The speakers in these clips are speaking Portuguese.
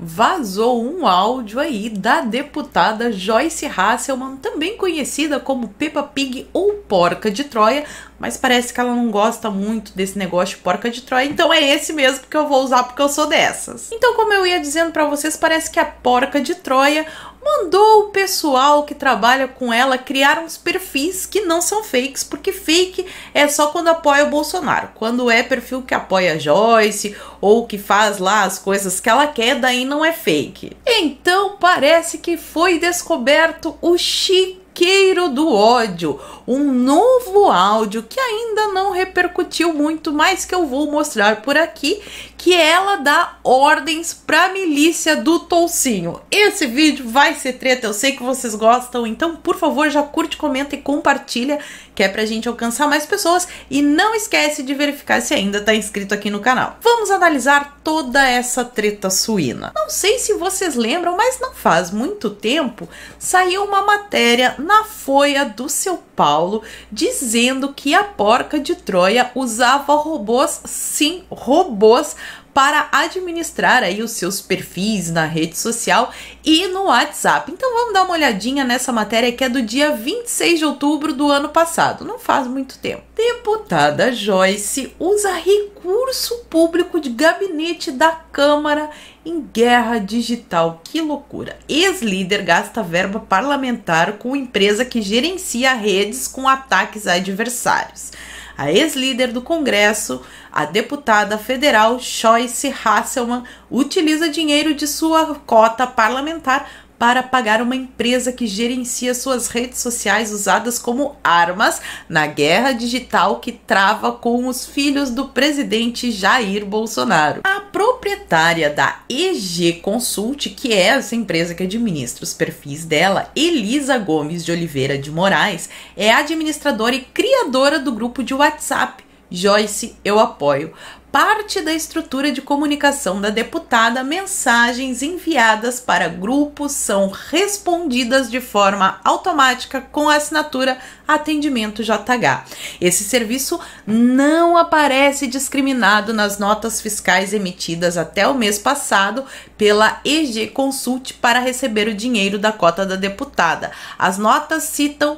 vazou um áudio aí da deputada Joyce Hasselmann, também conhecida como Peppa Pig ou Porca de Troia, mas parece que ela não gosta muito desse negócio de Porca de Troia, então é esse mesmo que eu vou usar porque eu sou dessas. Então, como eu ia dizendo pra vocês, parece que a Porca de Troia mandou o pessoal que trabalha com ela criar uns perfis que não são fakes, porque fake é só quando apoia o Bolsonaro. Quando é perfil que apoia a Joyce ou que faz lá as coisas que ela quer, daí não é fake. Então parece que foi descoberto o Chiqueiro do Ódio, um novo áudio que ainda não repercutiu muito, mas que eu vou mostrar por aqui, que ela dá ordens pra milícia do Toucinho. Esse vídeo vai ser treta, eu sei que vocês gostam, então por favor já curte, comenta e compartilha, que é pra gente alcançar mais pessoas, e não esquece de verificar se ainda tá inscrito aqui no canal. Vamos analisar toda essa treta suína. Não sei se vocês lembram, mas não faz muito tempo saiu uma matéria na Folha do São Paulo dizendo que a Porca de Troia usava robôs, sim, robôs, para administrar aí os seus perfis na rede social e no WhatsApp. Então vamos dar uma olhadinha nessa matéria que é do dia 26 de outubro do ano passado, não faz muito tempo. Deputada Joyce usa recurso público de gabinete da Câmara em guerra digital. Que loucura! Ex-líder gasta verba parlamentar com empresa que gerencia redes com ataques a adversários. A ex-líder do Congresso, a deputada federal Joyce Hasselmann, utiliza dinheiro de sua cota parlamentar para pagar uma empresa que gerencia suas redes sociais usadas como armas na guerra digital que trava com os filhos do presidente Jair Bolsonaro. A proprietária da EG Consult, que é essa empresa que administra os perfis dela, Elisa Gomes de Oliveira de Moraes, é administradora e criadora do grupo de WhatsApp Joyce Eu Apoio. Parte da estrutura de comunicação da deputada, mensagens enviadas para grupos são respondidas de forma automática com a assinatura Atendimento JH. Esse serviço não aparece discriminado nas notas fiscais emitidas até o mês passado pela EG Consult para receber o dinheiro da cota da deputada. As notas citam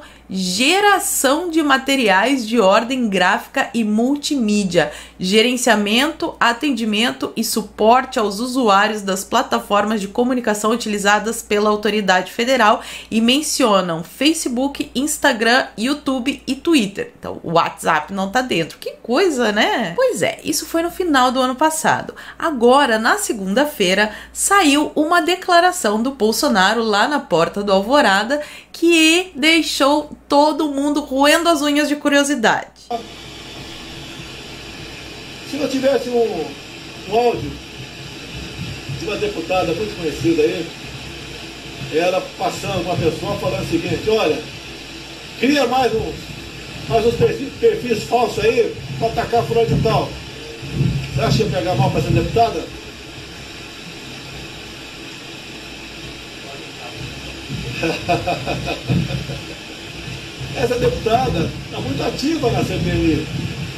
geração de materiais de ordem gráfica e multimídia, gerenciamento, atendimento e suporte aos usuários das plataformas de comunicação utilizadas pela autoridade federal e mencionam Facebook, Instagram, YouTube e Twitter. Então, o WhatsApp não tá dentro. Que coisa, né? Pois é, isso foi no final do ano passado. Agora, na segunda-feira, saiu uma declaração do Bolsonaro lá na porta do Alvorada que deixou todo mundo roendo as unhas de curiosidade. Se eu tivesse um áudio de uma deputada muito conhecida aí, ela passando uma pessoa falando o seguinte: olha, cria mais uns perfis falsos aí para atacar fulano de tal. Você acha que ia pegar mal para essa deputada? Essa deputada está muito ativa na CPMI,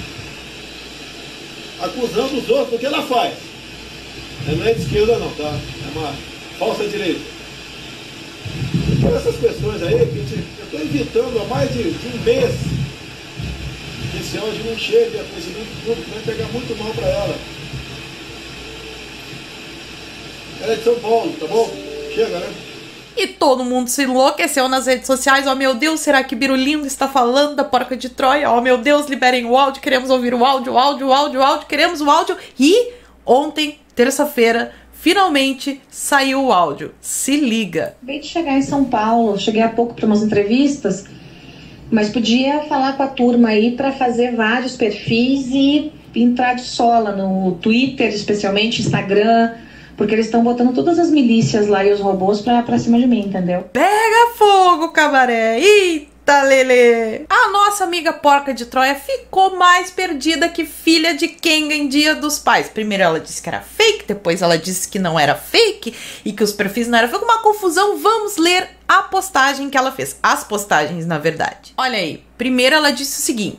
acusando os outros do que ela faz. Ela não é de esquerda não, tá? É uma falsa direita. Então essas questões aí, que eu estou evitando há mais de um mês que esse áudio não chegue a conhecimento público, vai pegar muito mal para ela. Ela é de São Paulo, tá bom? Chega, né? E todo mundo se enlouqueceu nas redes sociais. Oh meu Deus, será que Birulindo está falando da Porca de Troia? Oh meu Deus, liberem o áudio, queremos ouvir o áudio, queremos o áudio. E ontem, terça-feira, finalmente saiu o áudio. Se liga. Acabei de chegar em São Paulo, cheguei há pouco para umas entrevistas, mas podia falar com a turma aí para fazer vários perfis e entrar de sola no Twitter, especialmente Instagram, porque eles estão botando todas as milícias lá e os robôs pra cima de mim, entendeu? Pega fogo, cabaré! Eita, lelê! A nossa amiga Porca de Troia ficou mais perdida que filha de Kenga em Dia dos Pais. Primeiro ela disse que era fake, depois ela disse que não era fake e que os perfis não eram fake. Uma confusão. Vamos ler a postagem que ela fez. As postagens, na verdade. Olha aí. Primeiro ela disse o seguinte: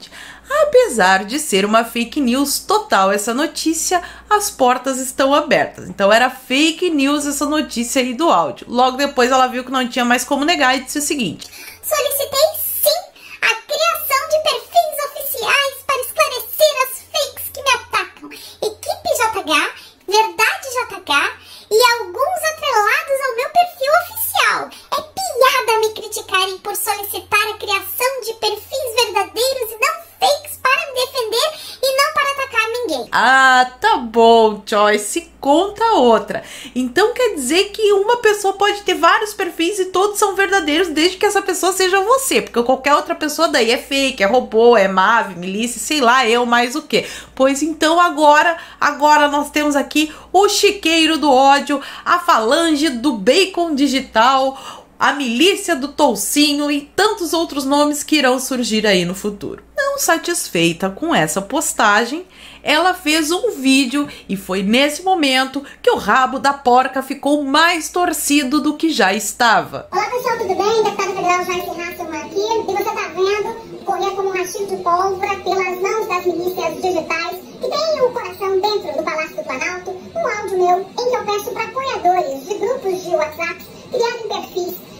Apesar de ser uma fake news total essa notícia, as portas estão abertas. Então era fake news essa notícia aí do áudio. Logo depois ela viu que não tinha mais como negar e disse o seguinte: solicitei sim a criação de perfis oficiais para esclarecer as fakes que me atacam. Equipe JH, Verdade JH e alguns atrelados ao meu perfil oficial. É piada me criticarem por solicitar a criação de perfis verdadeiros e não fakes para me defender e não para atacar ninguém. Ah, tá bom, Joyce, conta outra. Então quer dizer que uma pessoa pode ter vários perfis e todos são verdadeiros desde que essa pessoa seja você, porque qualquer outra pessoa daí é fake, é robô, é Mavi, milícia, sei lá, eu mais o que. Pois então agora nós temos aqui o chiqueiro do ódio, a falange do bacon digital, a milícia do toucinho e tantos outros nomes que irão surgir aí no futuro. Não satisfeita com essa postagem, ela fez um vídeo e foi nesse momento que o rabo da porca ficou mais torcido do que já estava. Olá pessoal, tudo bem? Deputada Federal Joyce Hasselmann aqui, e você tá vendo correr como um rastilho de pólvora pelas mãos das milícias digitais que tem o coração dentro do Palácio do Planalto, um áudio meu em que eu peço para apoiadores de grupos de WhatsApp criarem perfis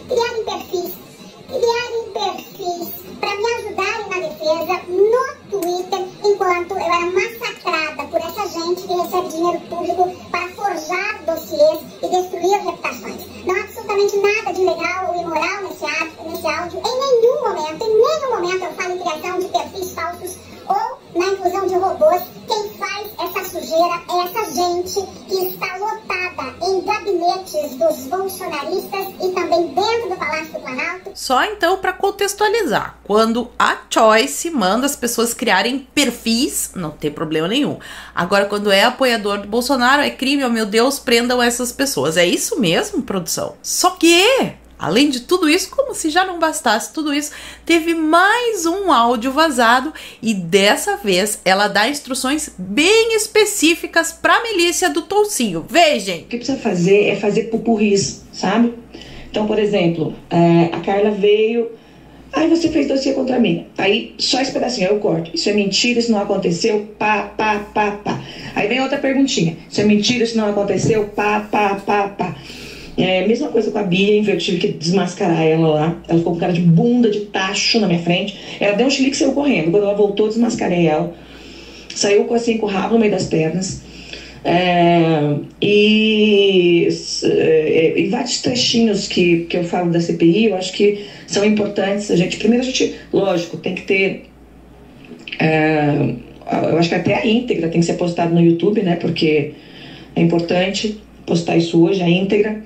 para me ajudarem na defesa no Twitter, enquanto eu era massacrada por essa gente que recebe dinheiro público para forjar dossiês e destruir reputações. Não há absolutamente nada de legal ou imoral nesse áudio. Em nenhum momento eu falo em criação de perfis falsos ou na inclusão de robôs. Quem faz essa sujeira é essa gente que está lotada em gabinetes dos bolsonaristas e também dentro do Palácio do Planalto. Só então para contextualizar, quando a Joyce manda as pessoas criarem perfis, não tem problema nenhum. Agora quando é apoiador do Bolsonaro é crime, oh meu Deus, prendam essas pessoas. É isso mesmo, produção? Só que além de tudo isso, como se já não bastasse tudo isso, teve mais um áudio vazado e dessa vez ela dá instruções bem específicas para a milícia do toucinho. Vejam! O que precisa fazer é fazer pupurris, sabe? Então, por exemplo, a Carla veio, aí você fez dossiê contra mim, aí só esse pedacinho, eu corto. Isso é mentira, isso não aconteceu, pá. Aí vem outra perguntinha, isso é mentira, isso não aconteceu, pá. Mesma coisa com a Bia, eu tive que desmascarar ela lá. Ela ficou com cara de bunda, de tacho na minha frente. Ela deu um chilique e saiu correndo. Quando ela voltou, desmascarei ela. Saiu com o rabo no meio das pernas. E vários trechinhos que eu falo da CPI, eu acho que são importantes. Primeiro a gente, lógico, tem que ter... eu acho que até a íntegra tem que ser postada no YouTube, né? Porque é importante postar isso hoje, a íntegra.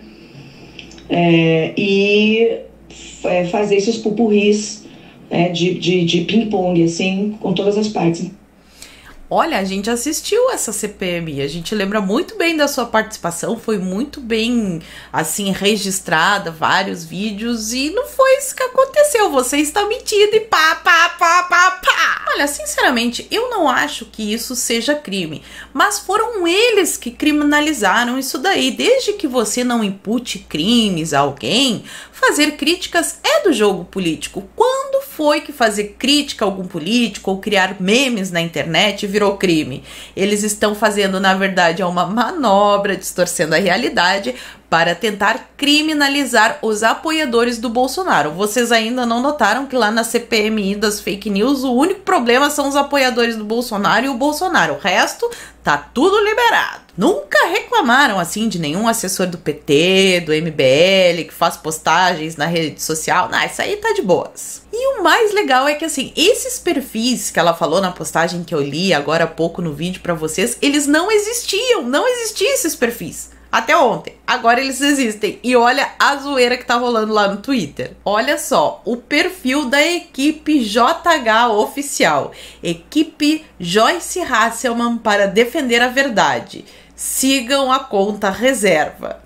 Fazer esses pupurris de ping-pong, assim, com todas as partes. Olha, a gente assistiu essa CPMI, a gente lembra muito bem da sua participação, foi muito bem, assim, registrada, vários vídeos, e não foi isso que aconteceu, você está mentindo e pá. Olha, sinceramente, eu não acho que isso seja crime, mas foram eles que criminalizaram isso daí. Desde que você não impute crimes a alguém, fazer críticas é do jogo político. Quando foi que fazer crítica a algum político ou criar memes na internet virou crime? Eles estão fazendo, na verdade, uma manobra, distorcendo a realidade para tentar criminalizar os apoiadores do Bolsonaro. Vocês ainda não notaram que lá na CPMI das fake news o único problema são os apoiadores do Bolsonaro e o Bolsonaro. O resto tá tudo liberado. Nunca reclamaram assim de nenhum assessor do PT, do MBL, que faz postagens na rede social. Não, isso aí tá de boas. E o mais legal é que assim, esses perfis que ela falou na postagem que eu li agora há pouco no vídeo pra vocês, eles não existiam, não existiam esses perfis. Até ontem. Agora eles existem. E olha a zoeira que tá rolando lá no Twitter. Olha só, o perfil da equipe JH oficial. Equipe Joyce Hasselmann para defender a verdade. Sigam a conta reserva.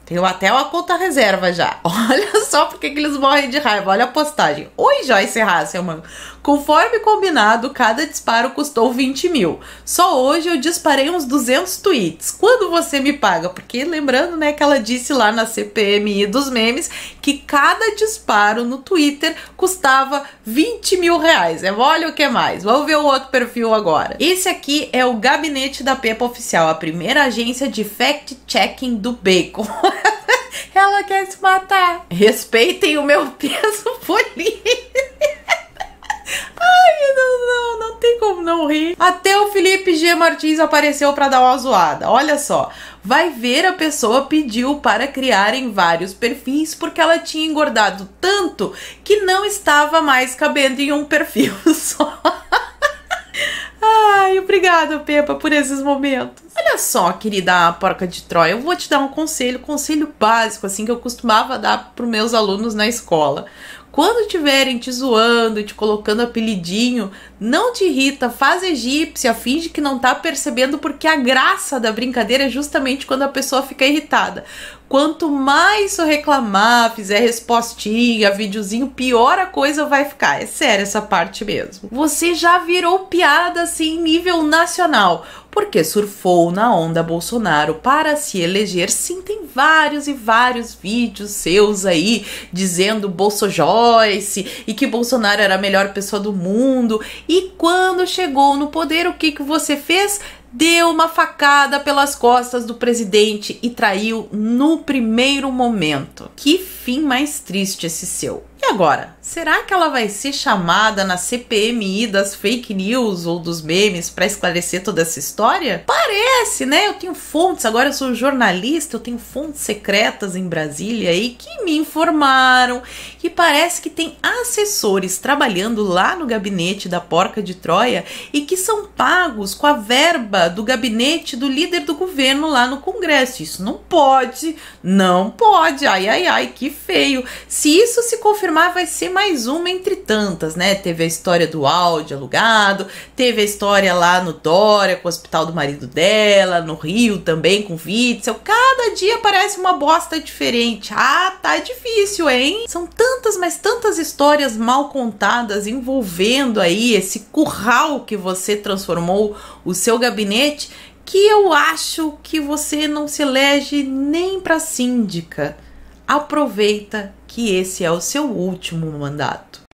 Tenho até uma conta reserva já. Olha só porque que eles morrem de raiva. Olha a postagem. Oi, Joyce Hasselman. Conforme combinado, cada disparo custou 20 mil. Só hoje eu disparei uns 200 tweets. Quando você me paga? Porque lembrando, né, que ela disse lá na CPMI dos memes que cada disparo no Twitter custava 20 mil reais. Olha o que mais. Vamos ver o outro perfil agora. Esse aqui é o Gabinete da Peppa Oficial, a primeira agência de fact-checking do Bacon. Ela quer se matar. Respeitem o meu peso político. Ai, não tem como não rir. Até o Felipe G. Martins apareceu pra dar uma zoada. Olha só, vai ver, a pessoa pediu para criarem vários perfis porque ela tinha engordado tanto que não estava mais cabendo em um perfil só. Ai, obrigada, Peppa, por esses momentos. Olha só, querida porca de Troia, eu vou te dar um conselho básico, assim, que eu costumava dar para os meus alunos na escola. Quando estiverem te zoando, te colocando apelidinho, não te irrita, faz egípcia, finge que não tá percebendo, porque a graça da brincadeira é justamente quando a pessoa fica irritada. Quanto mais tu reclamar, fizer respostinha, videozinho, pior a coisa vai ficar. É sério essa parte mesmo. Você já virou piada assim em nível nacional, porque surfou na onda Bolsonaro para se eleger. Sim, tem vários e vários vídeos seus aí dizendo Bolsojoyce e que Bolsonaro era a melhor pessoa do mundo. E quando chegou no poder, o que você fez? Deu uma facada pelas costas do presidente e traiu no primeiro momento. Que fim mais triste esse seu. E agora, será que ela vai ser chamada na CPMI das fake news ou dos memes para esclarecer toda essa história? Parece, né? Eu tenho fontes, agora eu sou jornalista, eu tenho fontes secretas em Brasília aí que me informaram que parece que tem assessores trabalhando lá no gabinete da porca de Troia e que são pagos com a verba do gabinete do líder do governo lá no Congresso. Isso não pode, não pode. Ai, ai, ai, que feio. Se isso se confirmar, vai ser mais uma entre tantas, né? Teve a história do áudio alugado, teve a história lá no Dória com o hospital do marido dela, no Rio também com Witzel. Cada dia parece uma bosta diferente. Ah, tá difícil, hein? São tantas, mas tantas histórias mal contadas envolvendo aí esse curral que você transformou o seu gabinete, que eu acho que você não se elege nem para síndica. Aproveita que esse é o seu último mandato.